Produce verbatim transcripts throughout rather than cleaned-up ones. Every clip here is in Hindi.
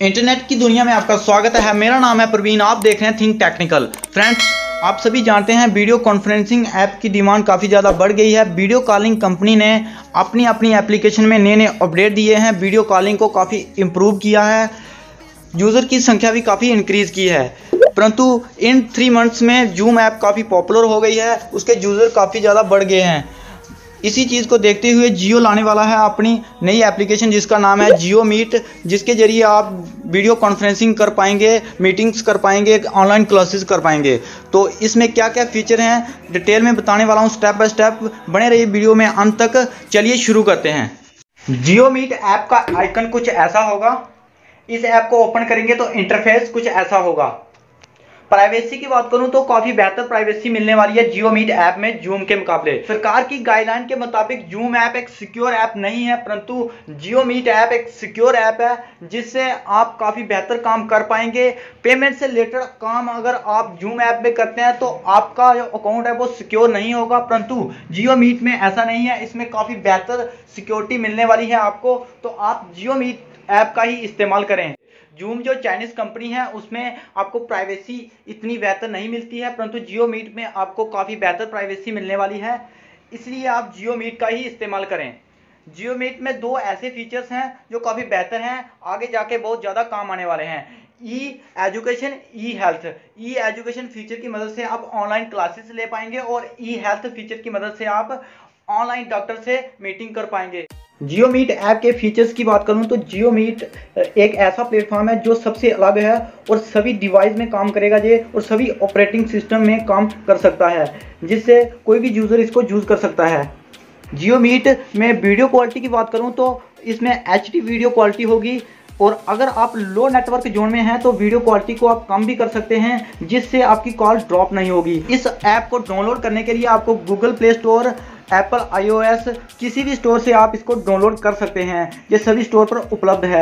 इंटरनेट की दुनिया में आपका स्वागत है। मेरा नाम है प्रवीण, आप देख रहे हैं थिंक टेक्निकल। फ्रेंड्स, आप सभी जानते हैं वीडियो कॉन्फ्रेंसिंग ऐप की डिमांड काफ़ी ज़्यादा बढ़ गई है। वीडियो कॉलिंग कंपनी ने अपनी अपनी एप्लीकेशन में नए नए अपडेट दिए हैं, वीडियो कॉलिंग को काफ़ी इम्प्रूव किया है, यूज़र की संख्या भी काफ़ी इंक्रीज़ की है। परंतु इन थ्री मंथ्स में जूम ऐप काफ़ी पॉपुलर हो गई है, उसके यूज़र काफ़ी ज़्यादा बढ़ गए हैं। इसी चीज़ को देखते हुए जियो लाने वाला है अपनी नई एप्लीकेशन जिसका नाम है जियो मीट, जिसके जरिए आप वीडियो कॉन्फ्रेंसिंग कर पाएंगे, मीटिंग्स कर पाएंगे, ऑनलाइन क्लासेस कर पाएंगे। तो इसमें क्या क्या फीचर हैं डिटेल में बताने वाला हूं, स्टेप बाय स्टेप। बने रहिए वीडियो में अंत तक। चलिए शुरू करते हैं। जियो मीट ऐप का आइकन कुछ ऐसा होगा। इस ऐप को ओपन करेंगे तो इंटरफेस कुछ ऐसा होगा। प्राइवेसी की बात करूं तो काफी बेहतर प्राइवेसी मिलने वाली है जियो मीट ऐप में जूम के मुकाबले। सरकार की गाइडलाइन के मुताबिक जूम ऐप एक सिक्योर ऐप नहीं है, परंतु जियो मीट ऐप एक सिक्योर ऐप है जिससे आप काफी बेहतर काम कर पाएंगे। पेमेंट से रिलेटेड काम अगर आप जूम ऐप में करते हैं तो आपका जो अकाउंट है वो सिक्योर नहीं होगा, परंतु जियो मीट में ऐसा नहीं है। इसमें काफी बेहतर सिक्योरिटी मिलने वाली है आपको, तो आप जियो मीट ऐप का ही इस्तेमाल करें। जूम जो चाइनीज कंपनी है उसमें आपको प्राइवेसी इतनी बेहतर नहीं मिलती है, परंतु जियो मीट में आपको काफ़ी बेहतर प्राइवेसी मिलने वाली है, इसलिए आप जियो मीट का ही इस्तेमाल करें। जियो मीट में दो ऐसे फीचर्स हैं जो काफ़ी बेहतर हैं, आगे जाके बहुत ज़्यादा काम आने वाले हैं। E education, E health. E education feature की मदद से आप ऑनलाइन क्लासेस ले पाएंगे और ई हेल्थ फीचर की मदद से आप ऑनलाइन डॉक्टर से मीटिंग कर पाएंगे। जियो मीट ऐप के फीचर्स की बात करूं तो जियो मीट एक ऐसा प्लेटफॉर्म है जो सबसे अलग है और सभी डिवाइस में काम करेगा ये, और सभी ऑपरेटिंग सिस्टम में काम कर सकता है, जिससे कोई भी यूज़र इसको यूज़ कर सकता है। जियो मीट में वीडियो क्वालिटी की बात करूं तो इसमें एच डी वीडियो क्वालिटी होगी, और अगर आप लो नेटवर्क जोन में हैं तो वीडियो क्वालिटी को आप कम भी कर सकते हैं, जिससे आपकी कॉल ड्रॉप नहीं होगी। इस ऐप को डाउनलोड करने के लिए आपको Google Play Store, Apple iOS किसी भी स्टोर से आप इसको डाउनलोड कर सकते हैं, ये सभी स्टोर पर उपलब्ध है।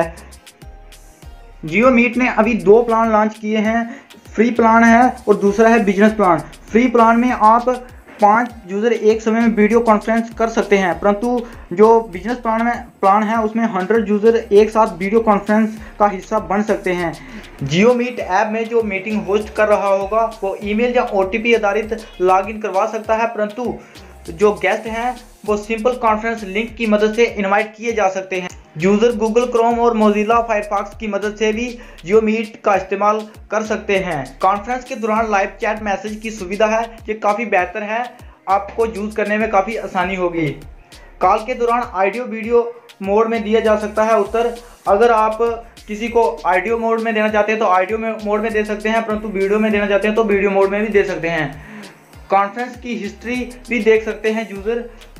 जियो मीट ने अभी दो प्लान लॉन्च किए हैं, फ्री प्लान है और दूसरा है बिजनेस प्लान। फ्री प्लान में आप पाँच यूज़र एक समय में वीडियो कॉन्फ्रेंस कर सकते हैं, परंतु जो बिजनेस प्लान में प्लान है उसमें हंड्रेड यूज़र एक साथ वीडियो कॉन्फ्रेंस का हिस्सा बन सकते हैं। जियो मीट ऐप में जो मीटिंग होस्ट कर रहा होगा वो ईमेल या ओटीपी आधारित लॉगिन करवा सकता है, परंतु जो गेस्ट हैं वो सिंपल कॉन्फ्रेंस लिंक की मदद से इनवाइट किए जा सकते हैं। यूज़र गूगल क्रोम और मोजिला फायरफॉक्स की मदद से भी जियो मीट का इस्तेमाल कर सकते हैं। कॉन्फ्रेंस के दौरान लाइव चैट मैसेज की सुविधा है, ये काफ़ी बेहतर है, आपको यूज़ करने में काफ़ी आसानी होगी। कॉल के दौरान ऑडियो वीडियो मोड में दिया जा सकता है उत्तर। अगर आप किसी को ऑडियो मोड में देना चाहते हैं तो ऑडियो में मोड में दे सकते हैं, परंतु वीडियो में देना चाहते हैं तो वीडियो मोड में भी दे सकते हैं। कॉन्फ्रेंस की हिस्ट्री भी देख सकते हैं यूज़र।